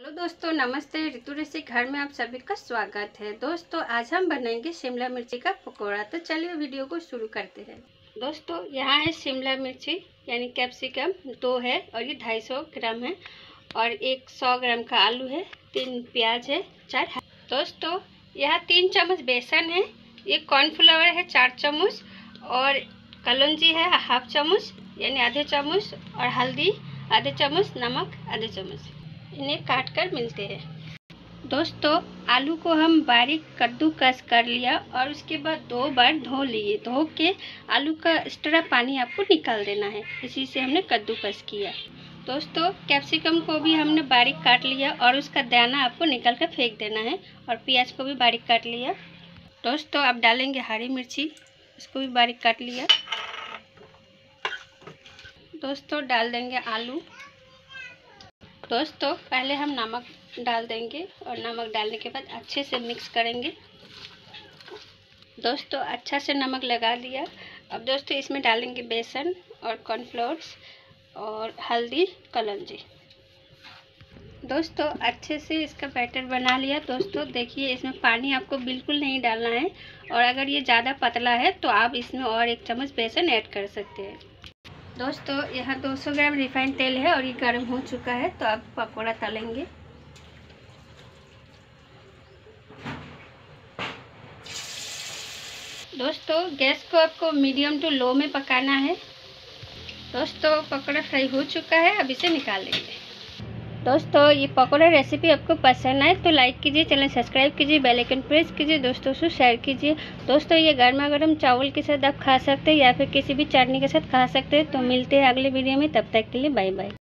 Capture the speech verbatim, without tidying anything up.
Hello दोस्तों, नमस्ते। ऋतु रेसी घर में आप सभी का स्वागत है। दोस्तों आज हम बनाएंगे शिमला मिर्ची का पकोड़ा। तो चलिए वीडियो को शुरू करते हैं। दोस्तों यहाँ है शिमला मिर्ची यानी कैप्सिकम दो है और ये ढाई सौ ग्राम है और एक सौ ग्राम का आलू है, तीन प्याज है, चार। दोस्तों यहाँ तीन चम्मच बेसन है, ये कॉर्नफ्लावर है चार चम्मच और कलौंजी है हाफ चम्मच यानी आधे चम्मच और हल्दी आधे चम्मच, नमक आधे चम्मच। इन्हें काट कर मिलते हैं। दोस्तों आलू को हम बारीक कद्दूकस कर लिया और उसके बाद दो बार धो लिए। धो के आलू का एक्स्ट्रा पानी आपको निकाल देना है, इसी से हमने कद्दूकस किया। दोस्तों कैप्सिकम को भी हमने बारीक काट लिया और उसका दाना आपको निकाल कर फेंक देना है और प्याज को भी बारीक काट लिया। दोस्तों अब डालेंगे हरी मिर्ची, इसको भी बारीक काट लिया। दोस्तों डाल देंगे आलू। दोस्तों पहले हम नमक डाल देंगे और नमक डालने के बाद अच्छे से मिक्स करेंगे। दोस्तों अच्छा से नमक लगा दिया। अब दोस्तों इसमें डालेंगे बेसन और कॉर्नफ्लोर्स और हल्दी, कलौंजी। दोस्तों अच्छे से इसका बैटर बना लिया। दोस्तों देखिए इसमें पानी आपको बिल्कुल नहीं डालना है और अगर ये ज़्यादा पतला है तो आप इसमें और एक चम्मच बेसन ऐड कर सकते हैं। दोस्तों यहाँ दो सौ ग्राम रिफाइंड तेल है और ये गर्म हो चुका है, तो अब पकोड़ा तलेंगे। दोस्तों गैस को आपको मीडियम टू लो में पकाना है। दोस्तों पकोड़ा फ्राई हो चुका है, अब इसे निकाल लेंगे। दोस्तों ये पकोड़ा रेसिपी आपको पसंद आए तो लाइक कीजिए, चैनल सब्सक्राइब कीजिए, बेल आइकन प्रेस कीजिए, दोस्तों से शेयर कीजिए। दोस्तों ये गर्मा गर्म चावल के साथ आप खा सकते हैं या फिर किसी भी चटनी के साथ खा सकते हैं। तो मिलते हैं अगले वीडियो में, तब तक के लिए बाय बाय।